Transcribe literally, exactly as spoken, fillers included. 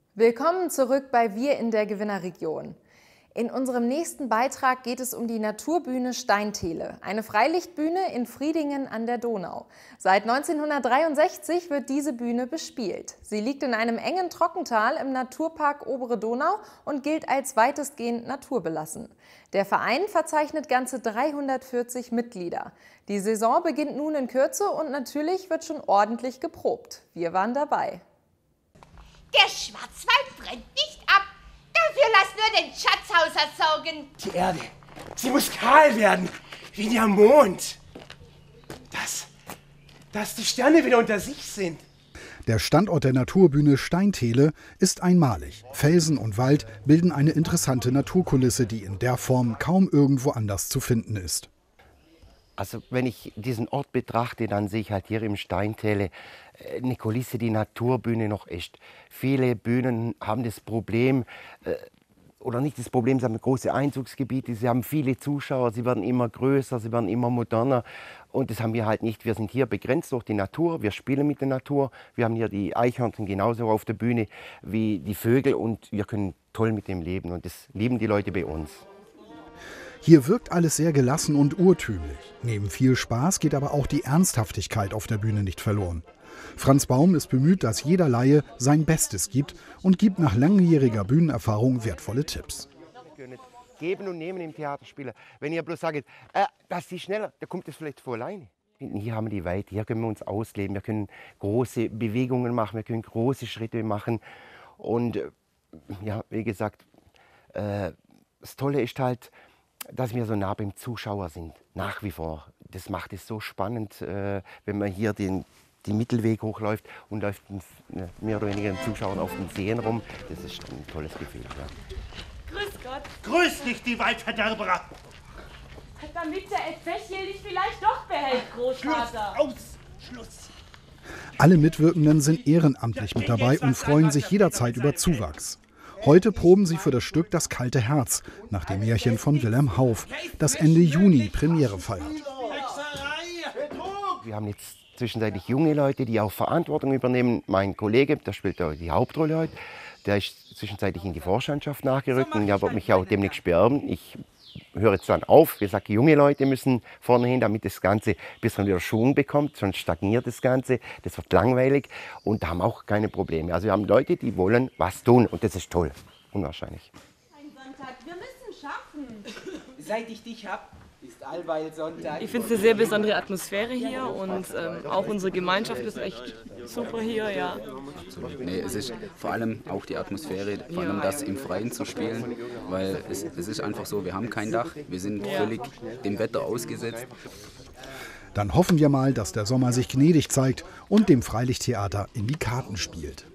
Willkommen zurück bei Wir in der Gewinnerregion. In unserem nächsten Beitrag geht es um die Naturbühne Steinthele, eine Freilichtbühne in Fridingen an der Donau. Seit neunzehnhundertdreiundsechzig wird diese Bühne bespielt. Sie liegt in einem engen Trockental im Naturpark Obere Donau und gilt als weitestgehend naturbelassen. Der Verein verzeichnet ganze dreihundertvierzig Mitglieder. Die Saison beginnt nun in Kürze und natürlich wird schon ordentlich geprobt. Wir waren dabei. Der Schwarzwald brennt nicht ab. Dafür lass nur den Schatzhauser saugen. Die Erde, sie muss kahl werden, wie der Mond. Dass, dass die Sterne wieder unter sich sind. Der Standort der Naturbühne Steinthele ist einmalig. Felsen und Wald bilden eine interessante Naturkulisse, die in der Form kaum irgendwo anders zu finden ist. Also wenn ich diesen Ort betrachte, dann sehe ich halt hier im Steinthele eine Kulisse, die Naturbühne noch ist. Viele Bühnen haben das Problem, äh, oder nicht das Problem, sie haben große Einzugsgebiete, sie haben viele Zuschauer, sie werden immer größer, sie werden immer moderner. Und das haben wir halt nicht. Wir sind hier begrenzt durch die Natur, wir spielen mit der Natur. Wir haben hier die Eichhörnchen genauso auf der Bühne wie die Vögel und wir können toll mit dem leben. Und das lieben die Leute bei uns. Hier wirkt alles sehr gelassen und urtümlich. Neben viel Spaß geht aber auch die Ernsthaftigkeit auf der Bühne nicht verloren. Franz Baum ist bemüht, dass jeder Laie sein Bestes gibt und gibt nach langjähriger Bühnenerfahrung wertvolle Tipps. Geben und nehmen im Theaterspielen. Wenn ihr bloß sagt, äh, das ist schneller, dann kommt das vielleicht von alleine. Hier haben wir die Weite, hier können wir uns ausleben, wir können große Bewegungen machen, wir können große Schritte machen. Und äh, ja, wie gesagt, äh, das Tolle ist halt, dass wir so nah beim Zuschauer sind, nach wie vor. Das macht es so spannend, äh, wenn man hier den, den Mittelweg hochläuft und läuft mehr oder weniger den Zuschauern auf den Seen rum. Das ist ein tolles Gefühl. Ja. Grüß Gott. Grüß dich, die Waldverderberer. Damit der Ezechiel dich vielleicht doch behält, Großvater. Schluss, aus, Schluss. Alle Mitwirkenden sind ehrenamtlich mit dabei und freuen sich jederzeit über Zuwachs. Heute proben sie für das Stück Das kalte Herz, nach dem Märchen von Wilhelm Hauff, das Ende Juni Premiere feiert. Wir haben jetzt zwischenzeitlich junge Leute, die auch Verantwortung übernehmen. Mein Kollege, der spielt die Hauptrolle heute, der ist zwischenzeitlich in die Vorstandschaft nachgerückt und der wird mich auch demnächst beerben. Ich höre jetzt dann auf. Wir sagen, junge Leute müssen vorne hin, damit das Ganze ein bisschen wieder Schwung bekommt, sonst stagniert das Ganze, das wird langweilig und da haben auch keine Probleme. Also wir haben Leute, die wollen was tun und das ist toll, unwahrscheinlich. Ein Sonntag, wir müssen schaffen. Seit ich dich hab, ist allweil Sonntag. Ich finde es eine sehr besondere Atmosphäre hier und ähm, auch unsere Gemeinschaft ist echt super hier, ja. Nee, es ist vor allem auch die Atmosphäre, vor allem das im Freien zu spielen, weil es, es ist einfach so, wir haben kein Dach, wir sind völlig dem Wetter ausgesetzt. Dann hoffen wir mal, dass der Sommer sich gnädig zeigt und dem Freilichttheater in die Karten spielt.